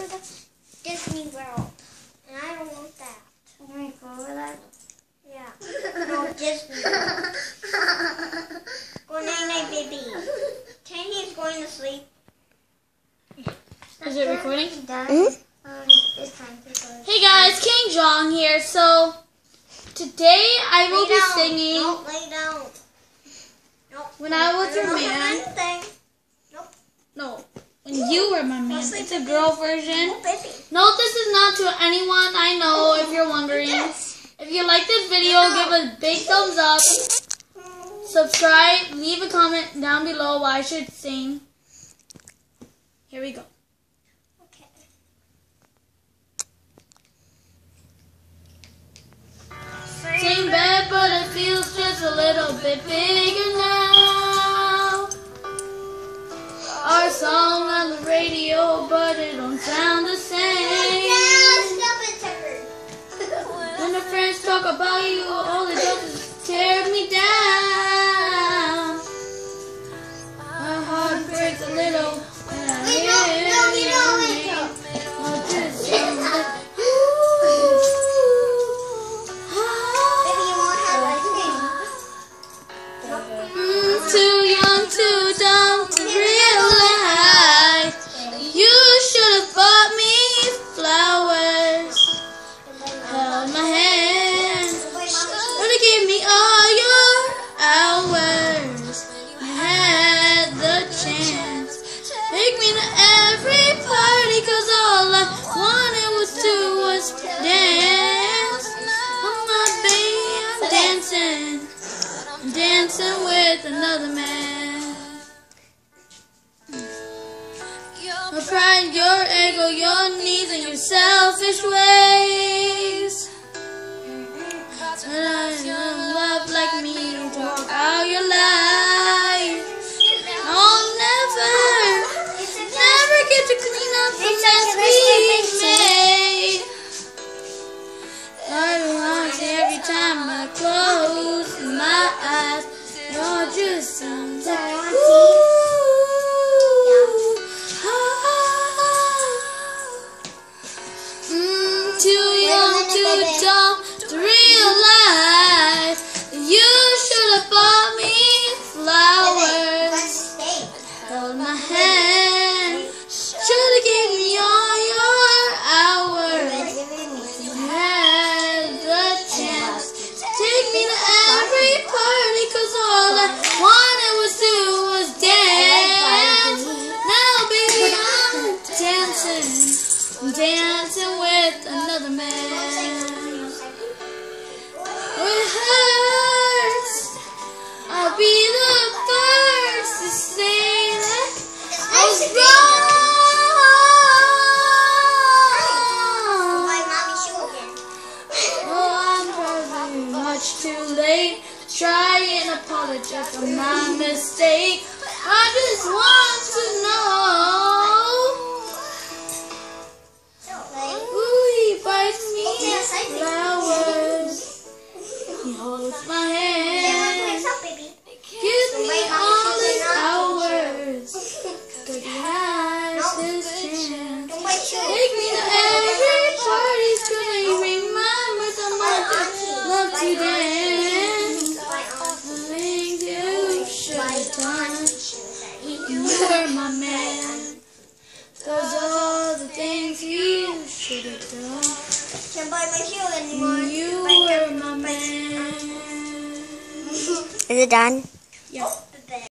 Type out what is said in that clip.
to Disney World. And I don't want that. Can we go with that? Yeah. No, Disney World. Go night-night, baby. Tanya's going to sleep. Is it recording? It's time to go. Hey guys, King Jong here. So today I will be singing. Don't lay down. Nope. When I was your man. Nope. No, when you were my man. It's a girl version. Oh, baby. No, this is not to anyone I know. If you're wondering, if you like this video, give a big thumbs up. Subscribe. Leave a comment down below why I should sing. Here we go. Same bed, but it feels just a little bit bigger now. Our song on the radio, but it don't sound the same. When the friends talk about you, all it does is tear me down. My heart breaks a little when I hear your name. Oh, just too young, too dumb to realize you should have bought me flowers. Held my hand, should have gave me all your hours. You had the chance, take me to every party, 'cause all I wanted was dance. Oh my baby, I'm dancing with another man. Your pride, your ego, your needs, and your selfish ways. And I don't love like me to walk out your life. I'll never get to clean up the mess we made. I don't want to every time I close my eyes. You're just something. Too young, too dumb to realize you should have bought me flowers. Held my hand, should have given me all your hours. You had the chance, take me to every party, 'cause all I wanted was dance. Now baby, I'm dancing with another man. It hurts, I'll be the first to say that I was wrong. Oh, I'm probably much too late to try and apologize for my mistake. I just want to know. Ooh, he buys me flowers. He holds my hand. Gives me all his hours. 'Cause he has his chance. Take me to every party, 'cause he remembers how much I love to dance. The things you should have done. You were my man. Those are all the things you should have done. Can't buy my shoe anymore. You were my man. Is it done? Yeah.